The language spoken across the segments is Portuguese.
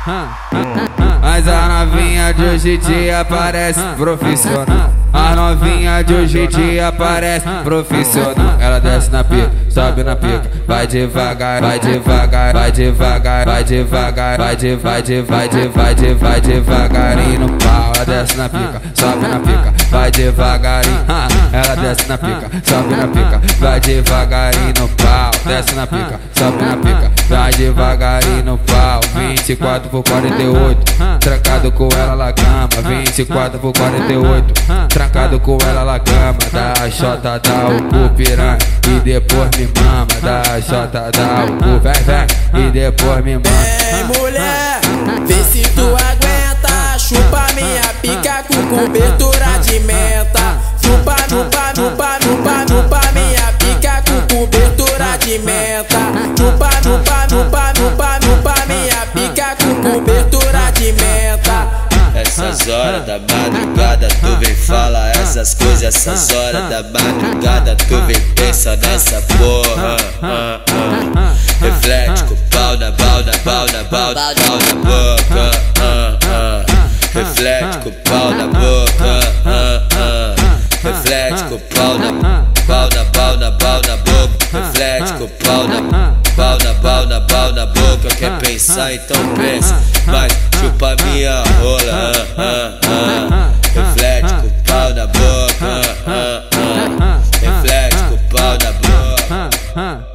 Mas a novinha de hoje em dia parece profissional. A novinha de hoje em dia parece profissional. Ela desce na pica, sobe na pica, vai devagar, vai devagar, vai devagar, vai devagar, vai devagarinho no pau. Ela desce na pica, sobe na pica, vai devagarinho. Ela desce na pica, sobe na pica, vai devagarinho no pau. Desce na pica, sobe na pica, vai devagarinho no pau. 24 por 48, trancado com ela na cama. 24 por 48, trancado com ela na cama. Dá a xota, dá o cu piranha e depois me mama. Dá a xota, dá o cu, vem, e depois me mama. Vem mulher, vê se tu aguenta. Chupa minha pica com cobertura de menta. Chupa, chupa, chupa, chupa, chupa minha pica com cobertura de menta. Chupa, chupa, chupa, chupa, chupa minha pica com cobertura de menta. Essas horas da madrugada tu vem falar essas coisas. Essas horas da madrugada tu vem pensa nessa porra. Reflete com pau na pau na pau na pau na boca. Reflete com pau na boca. Reflete com pau na pau na pau na pau na boca. Reflete com pau na pau na pau na pau na boca. Quer pensar então pensa, mas chupa minha rola. Reflete com pau na boca. Reflete com pau na boca.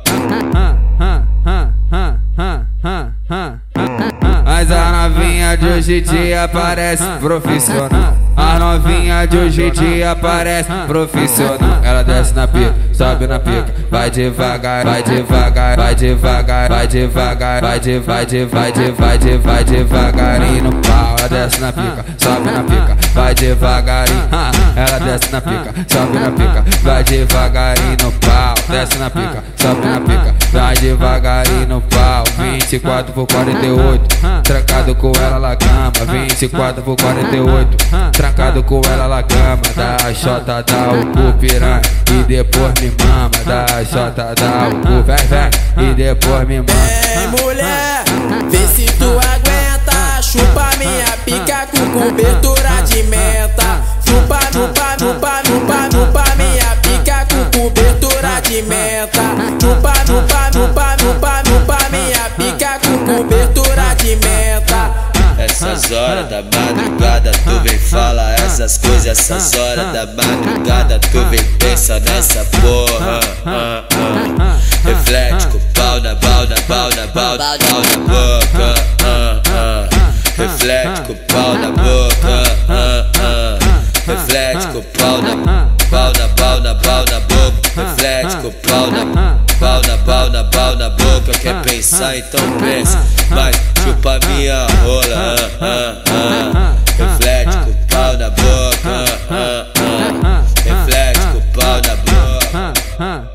Mas a novinha de hoje em dia parece profissional. A novinha de hoje em dia parece profissional. Ela desce na pica, sobe na pica, vai devagar, vai devagar, vai devagar, vai devagar, vai devagarinho no pau. Ela desce na pica, sobe na pica, vai devagarinho. Ela desce na pica, sobe na pica, vai devagarinho no pau. Desce na pica, sobe na pica, vai devagarinho no pau. 24 por 48, trancado com ela na cama. 24 por 48, trancado com ela na cama. Dá a xota, dá o cu piranha e depois me mama. Dá a xota, dá o cu, vem, e depois me mama. Vem mulher, vê se tu aguenta. Chupa minha pica com cobertura de menta. Chupa, chupa, chupa, chupa, chupa minha pica com cobertura de menta. Chupa, chupa, chupa, chupa, chupa minha pica com cobertura de menta. Essas horas da madrugada tu vem falar essas coisas. Essas horas da madrugada tu vem pensa nessa porra. Reflete com pau na pau na pau na pau na boca. Reflete com pau na boca. Reflete com pau na pau na pau na pau na boca. Reflete com pau na pau na pau na pau na boca. Quer pensar então pensa, mas chupa minha rola. Reflete com pau na boca. Reflete com pau na boca.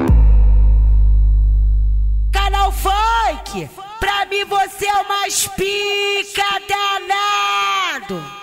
Canal Funk, pra mim você é o mais pica danado.